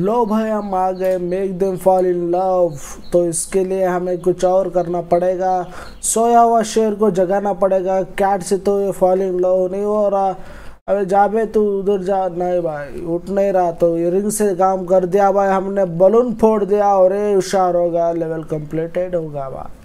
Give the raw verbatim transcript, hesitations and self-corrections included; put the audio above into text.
लो भाई हम आ गए make them fall in love. तो इसके लिए हमें कुछ और करना पड़ेगा, सोया हुआ शेर को जगाना पड़ेगा। कैट से तो ये फॉल इन लव नहीं हो रहा। अबे जा बे तू उधर जा। नहीं भाई उठ नहीं रहा। तो ये रिंग से काम कर दिया भाई हमने, बलून फोड़ दिया और ये हुशार होगा, लेवल कंप्लीटेड होगा भाई।